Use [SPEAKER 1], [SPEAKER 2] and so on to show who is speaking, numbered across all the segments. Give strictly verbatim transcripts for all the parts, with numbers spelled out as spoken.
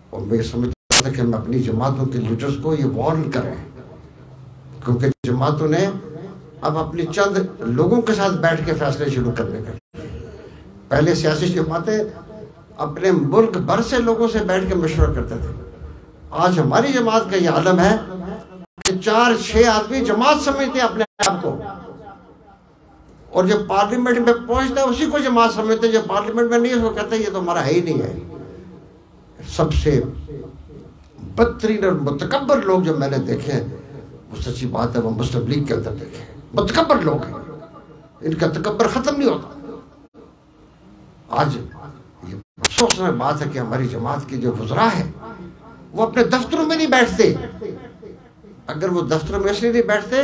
[SPEAKER 1] اور میں سمجھتا تھا کہ ہم اپنی جماعتوں کے لیڈرز کو یہ وارن کریں، کیونکہ جماعتوں نے اب اپنی چند لوگوں کے ساتھ بیٹھ کے فیصلے شروع کرنے کا، پہلے سیاسی جماعتیں اپنے ملک بھر سے لوگوں سے بیٹھ کے مشورہ کرتے تھے. آج ہماری جماعت کا یہ عالم ہے کہ چار چھ آدمی جماعت سمجھتے ہیں اپنے آپ کو، اور جو پارلیمنٹ میں پہنچتا ہے اسی کو جماعت سمجھتے ہیں، جو پارلیمنٹ میں نہیں اس کو کہتے ہیں یہ تو ہمارا ہے ہی نہیں ہے. سب سے بدترین اور متکبر لوگ جو میں نے دیکھے ہیں، وہ سچی بات ہے وہ مسلم لیگ کے اندر دیکھے ہیں. متکبر لوگ ہیں، ان کا تکبر ختم نہیں ہوتا. آج یہ افسوسناک بات ہے کہ ہماری جماعت کے جو وزراء ہیں وہ اپنے دفتروں میں نہیں بیٹھتے. اگر وہ دفتروں میں اس لیے نہیں بیٹھتے،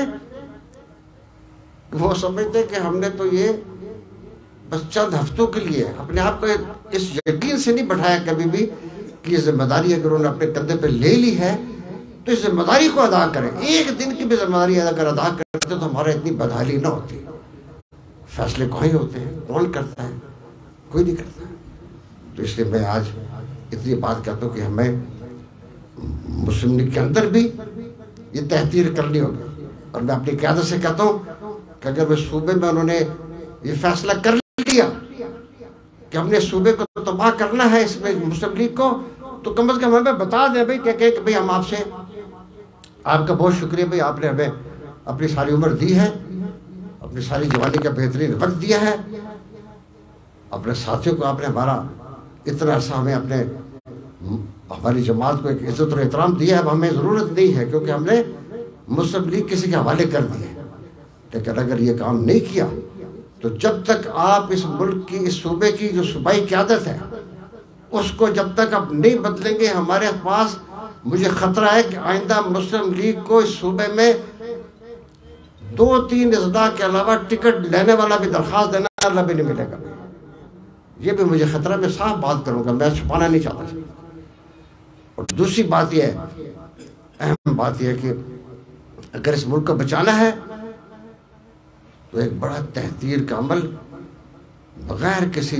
[SPEAKER 1] وہ سمجھتے کہ ہم نے تو یہ بس چند ہفتوں کے لیے اپنے آپ کو اس یقین سے نہیں بٹھایا کبھی بھی کہ یہ ذمہ داری اگر انہوں نے اپنے کندھے پہ لے لی ہے تو اس ذمہ داری کو ادا کریں. ایک دن کی بھی ذمہ داری اگر ادا کرتے تو ہمارا اتنی بدحالی نہ ہوتی. فیصلے کہیں ہوتے ہیں، کون کرتا ہے؟ کوئی نہیں کرتا. تو اس لیے میں آج اتنی بات کہتا ہوں کہ ہمیں مسلم لیگ کے اندر بھی یہ تحقیر کرنی ہوگی. اور میں اپنی قیادت سے کہتا ہوں کہ اگر وہ صوبے میں انہوں نے یہ فیصلہ کر لیا کہ ہم نے صوبے کو تباہ کرنا ہے اس میں مسلم لیگ کو، تو کم از کم ہمیں بتا دیں بھائی کہ کہ بھائی ہم آپ سے آپ کا بہت شکریہ بھائی، آپ نے ہمیں اپنی ساری عمر دی ہے، اپنی ساری جوانی کا بہترین وقت دیا ہے، اپنے ساتھیوں کو آپ نے ہمارا اتنا عرصہ ہمیں اپنے ہماری جماعت کو ایک عزت اور احترام دیا ہے. اب ہمیں ضرورت نہیں ہے کیونکہ ہم نے مسلم لیگ کسی کے حوالے کر دی ہے. لیکن اگر یہ کام نہیں کیا تو جب تک آپ اس ملک کی اس صوبے کی جو صوبائی قیادت ہے اس کو جب تک آپ نہیں بدلیں گے، ہمارے پاس مجھے خطرہ ہے کہ آئندہ مسلم لیگ کو اس صوبے میں دو تین اضلاع کے علاوہ ٹکٹ لینے والا بھی درخواست دینا اللہ بھی نہیں ملے گا. یہ بھی مجھے خطرہ، میں صاف بات کروں گا، میں چھپانا نہیں چاہتا. اور دوسری بات یہ ہے، اہم بات یہ ہے کہ اگر اس ملک کو بچانا ہے تو ایک بڑا تحقیر کا عمل بغیر کسی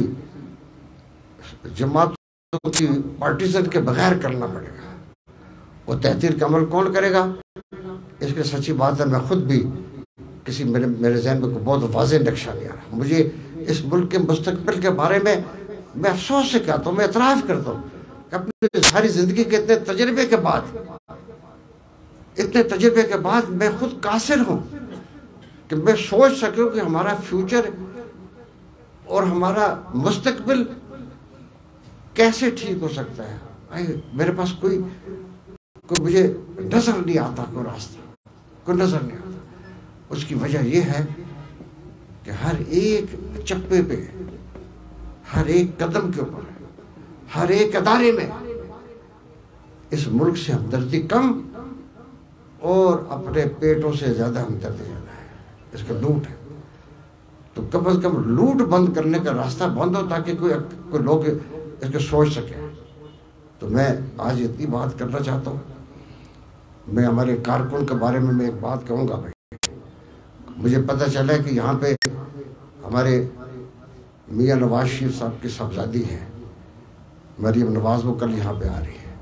[SPEAKER 1] جماعتوں کی پارٹیزن کے بغیر کرنا پڑے گا. وہ تحقیر کا عمل کون کرے گا؟ اس کے سچی بات ہے میں خود بھی کسی میرے میرے ذہن میں کوئی بہت واضح نقشہ نہیں آ رہا. مجھے اس ملک کے مستقبل کے بارے میں میں افسوس سے کہتا ہوں، میں اعتراف کرتا ہوں کہ اپنی ساری زندگی کے اتنے تجربے کے بعد اتنے تجربے کے بعد میں خود قاصر ہوں کہ میں سوچ سکوں کہ ہمارا فیوچر اور ہمارا مستقبل کیسے ٹھیک ہو سکتا ہے. میرے پاس کوئی کوئی مجھے نظر نہیں آتا، کوئی راستہ کوئی نظر نہیں آتا. اس کی وجہ یہ ہے کہ ہر ایک چپے پہ، ہر ایک قدم کے اوپر، ہر ایک ادارے میں اس ملک سے ہمدردی کم اور اپنے پیٹوں سے زیادہ ہمدردی زیادہ ہے. اس کا لوٹ ہے. تو کم از کم لوٹ بند کرنے کا راستہ بند ہو تاکہ کوئی کوئی لوگ اس کو سوچ سکیں. تو میں آج اتنی بات کرنا چاہتا ہوں. میں ہمارے کارکن کے بارے میں میں ایک بات کہوں گا. بھائی مجھے پتہ چلا کہ یہاں پہ ہمارے میاں نواز شریف صاحب کی صاحبزادی ہے مریم نواز، وہ کل یہاں پہ آ رہی ہے.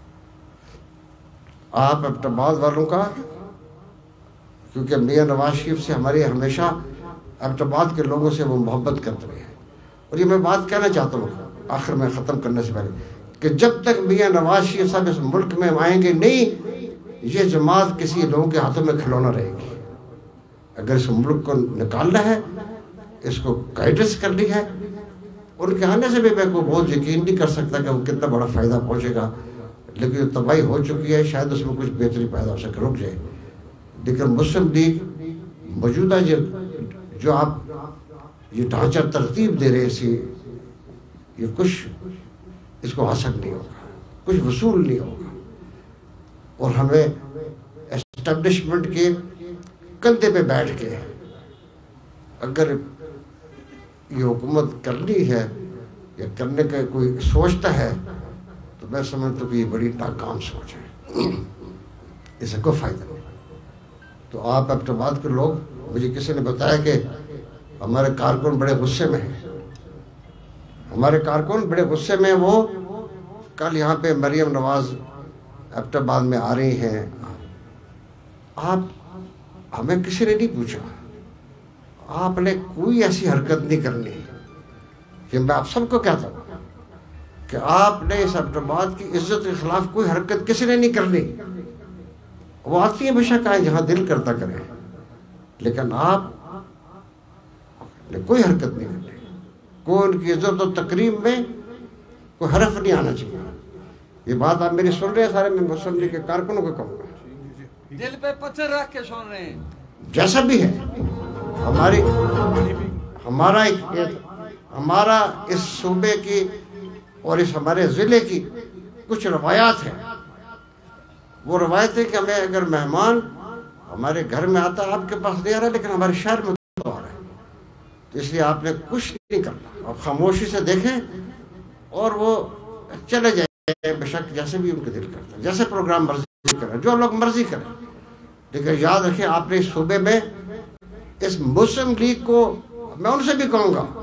[SPEAKER 1] آپ ایبٹ آباد والوں کا، کیونکہ میاں نواز شریف سے ہماری ہمیشہ ایبٹ آباد کے لوگوں سے وہ محبت کرتے رہے ہیں. اور یہ میں بات کہنا چاہتا ہوں آخر میں ختم کرنے سے پہلے کہ جب تک میاں نواز شریف صاحب اس ملک میں آئیں گے نہیں، یہ جماعت کسی لوگوں کے ہاتھوں میں کھلونا رہے گی. اگر اس ملک کو نکالنا ہے، اس کو گائیڈنس کرنی ہے، ان کے آنے سے بھی میں کو بہت یقین نہیں کر سکتا کہ وہ کتنا بڑا فائدہ پہنچے گا. لیکن جو تباہی ہو چکی ہے شاید اس میں کچھ بہتری پیدا ہو سکے، رک جائے. لیکن مسلم لیگ موجودہ جو جو آپ یہ ڈھانچہ ترتیب دے رہے سی، یہ کچھ اس کو حاصل نہیں ہوگا، کچھ وصول نہیں ہوگا. اور ہمیں اسٹیبلشمنٹ کے کندھے پہ بیٹھ کے اگر یہ حکومت کرنی ہے یا کرنے کا کوئی سوچتا ہے تو میں سمجھتا ہوں کہ یہ بڑی ناکام سوچ ہے، اس سے کوئی فائدہ نہیں. تو آپ ایبٹ آباد کے لوگ، مجھے کسی نے بتایا کہ ہمارے کارکن بڑے غصے میں ہیں، ہمارے کارکن بڑے غصے میں. وہ کل یہاں پہ مریم نواز ایبٹ آباد میں آ رہی ہیں، آپ ہمیں کسی نے نہیں پوچھا، آپ نے کوئی ایسی حرکت نہیں کرنی. یہ میں آپ سب کو کہتا ہوں کہ آپ نے اس ایبٹ آباد کی عزت کے خلاف کوئی حرکت کسی نے نہیں کرنی. وہ آتی ہیں بے شک آئیں جہاں دل کرتا کریں، لیکن آپ نے کوئی حرکت نہیں کرنی. کوئی ان کی عزت و تکریم میں کوئی حرف نہیں آنا چاہیے. یہ بات آپ میری سن رہے ہیں سارے، میں مسلم لیگ کے کارکنوں کو کہوں گا،
[SPEAKER 2] دل پہ پتھر رکھ کے سن رہے ہیں.
[SPEAKER 1] جیسا بھی ہے ہماری ہمارا ہمارا اس صوبے کی اور اس ہمارے ضلع کی کچھ روایات ہیں. وہ روایت ہے کہ ہمیں اگر مہمان ہمارے گھر میں آتا ہے، آپ کے پاس نہیں آ رہا لیکن ہمارے شہر میں آ رہا ہے، تو اس لیے آپ نے کچھ نہیں کرنا. آپ خاموشی سے دیکھیں اور وہ چلے جائیں بے شک جیسے بھی ان کے دل کرتا ہے، جیسے پروگرام مرضی کریں، جو لوگ مرضی کریں. لیکن یاد رکھیں آپ نے اس صوبے میں اس مسلم لیگ کو، میں ان سے بھی کہوں گا،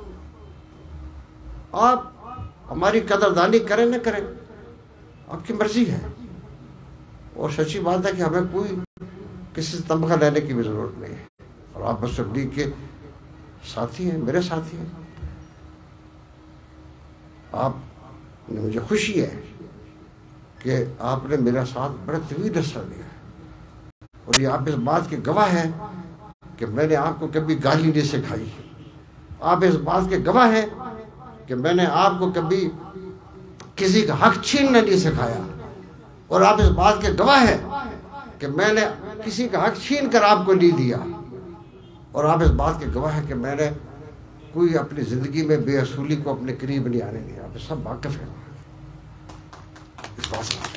[SPEAKER 1] آپ ہماری قدردانی کریں نہ کریں آپ کی مرضی ہے. اور سچی بات ہے کہ ہمیں کوئی کسی سے تمغہ لینے کی بھی ضرورت نہیں ہے. اور آپ مسلم لیگ کے ساتھی ہیں، میرے ساتھی ہیں. آپ نے مجھے خوشی ہے کہ آپ نے میرا ساتھ بڑا طویل عرصہ دیا، اور یہ آپ اس بات کے گواہ ہیں کہ میں نے آپ کو کبھی گالی نہیں سکھائی. آپ اس بات کے گواہ ہیں کہ میں نے آپ کو کبھی کسی کا حق چھیننا نہیں سکھایا. اور آپ اس بات کے گواہ ہیں کہ میں نے کسی کا حق چھین کر آپ کو نہیں دیا. اور آپ اس بات کے گواہ ہیں کہ میں نے کوئی اپنی زندگی میں بے اصولی کو اپنے قریب نہیں آنے دیا. آپ سب واقف ہیں اس بات سے.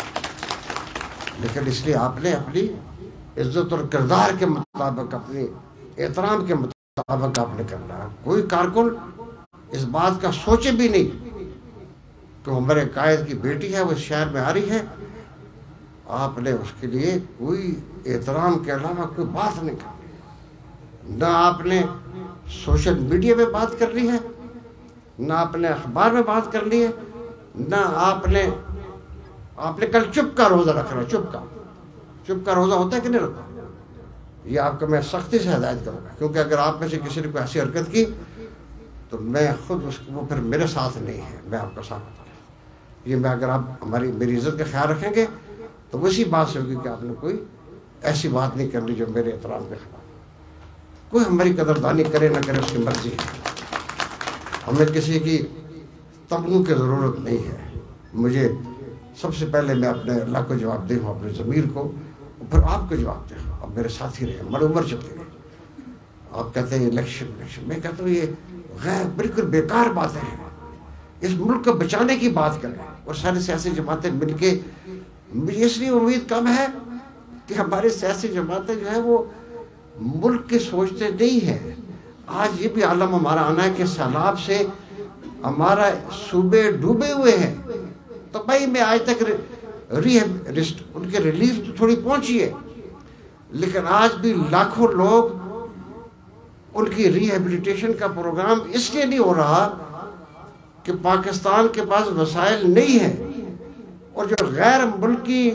[SPEAKER 1] لیکن اس لیے آپ نے اپنی عزت اور کردار کے مطابق، اپنی احترام کے مطابق آپ نے کرنا ہے. کوئی کارکن اس بات کا سوچے بھی نہیں کہ ہمارے قائد کی بیٹی ہے وہ اس شہر میں آ رہی ہے، آپ نے اس کے لیے کوئی احترام کے علاوہ کوئی بات نہیں کرنی. نہ آپ نے سوشل میڈیا میں بات کر لی ہے، نہ آپ نے اخبار میں بات کر لی ہے، نہ آپ نے آپ نے کل چپ کا روزہ رکھنا. چپ کا چپ کا روزہ ہوتا ہے کہ نہیں ہوتا؟ یہ آپ کو میں سختی سے ہدایت کروں گا، کیونکہ اگر آپ میں سے کسی نے کوئی ایسی حرکت کی تو میں خود اس وہ پھر میرے ساتھ نہیں ہے. میں آپ کا ساتھ بتا رہا ہوں. یہ میں اگر آپ ہماری میری عزت کا خیال رکھیں گے تو اسی بات سے ہوگی کہ آپ نے کوئی ایسی بات نہیں کرنی جو میرے احترام کے خلاف. کوئی ہماری قدردانی کرے نہ کرے اس کی مرضی ہے. ہمیں کسی کی تمغوں کی ضرورت نہیں ہے. مجھے سب سے پہلے میں اپنے اللہ کو جواب دے ہوں، اپنے ضمیر کو، پھر آپ کو جواب دے ہوں. اب میرے ساتھی رہے، ہماری عمر چلتی رہے. آپ کہتے ہیں الیکشن الیکشن میں کہتا ہوں یہ غیر بالکل بیکار باتیں ہیں. اس ملک کو بچانے کی بات کریں اور ساری سیاسی جماعتیں مل کے. مجھے اس لیے امید کم ہے کہ ہماری سیاسی جماعتیں جو ہیں وہ ملک کی سوچتے نہیں ہیں. آج یہ بھی عالم ہمارا آنا ہے کہ سیلاب سے ہمارا صوبے ڈوبے ہوئے ہیں. تو بھائی میں آج تک ری ان کے ریلیف تو تھوڑی پہنچی ہے، لیکن آج بھی لاکھوں لوگ ان کی ری ہیبلیٹیشن کا پروگرام اس لیے نہیں ہو رہا کہ پاکستان کے پاس وسائل نہیں ہیں. اور جو غیر ملکی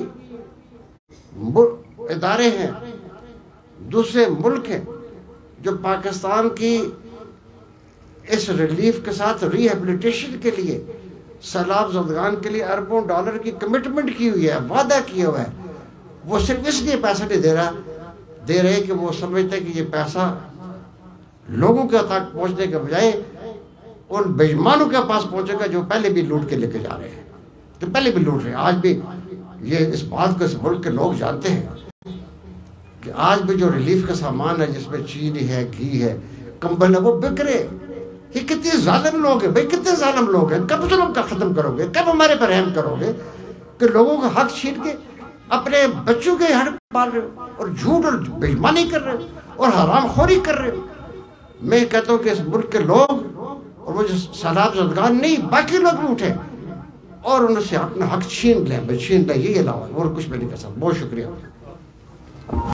[SPEAKER 1] ادارے ہیں، دوسرے ملک ہیں جو پاکستان کی اس ریلیف کے ساتھ ری ہیبلیٹیشن کے لیے، سیلاب زدگان کے لیے اربوں ڈالر کی کمٹمنٹ کی ہوئی ہے، وعدہ کیا ہوا ہے. وہ صرف اس لیے پیسہ نہیں دے رہا دے رہے کہ وہ سمجھتے کہ یہ پیسہ لوگوں کے تک پہنچنے کے بجائے ان بےایمانوں کے پاس پہنچے گا جو پہلے بھی لوٹ کے لے کے جا رہے ہیں، تو پہلے بھی لوٹ رہے ہیں. آج بھی یہ اس بات کو اس ملک کے لوگ جانتے ہیں کہ آج بھی جو ریلیف کا سامان ہے، جس میں چینی ہے، گھی ہے، کمبل ہے، وہ بک رہے. یہ کتنے ظالم لوگ ہیں بھائی، کتنے ظالم لوگ ہیں. کب ظلم کا ختم کرو گے؟ کب ہمارے پر رحم کرو گے کہ لوگوں کا حق چھین کے اپنے بچوں کے حق پال رہے ہو اور جھوٹ اور بے ایمانی کر رہے ہو اور حرام خوری کر رہے ہو؟ میں کہتا ہوں کہ اس ملک کے لوگ اور وہ جو سیلاب زدگان نہیں، باقی لوگ بھی اٹھے اور ان سے اپنا حق چھین لیں، چھین لیں. یہی علاوہ اور کچھ بھی نہیں کر سکتا. بہت شکریہ.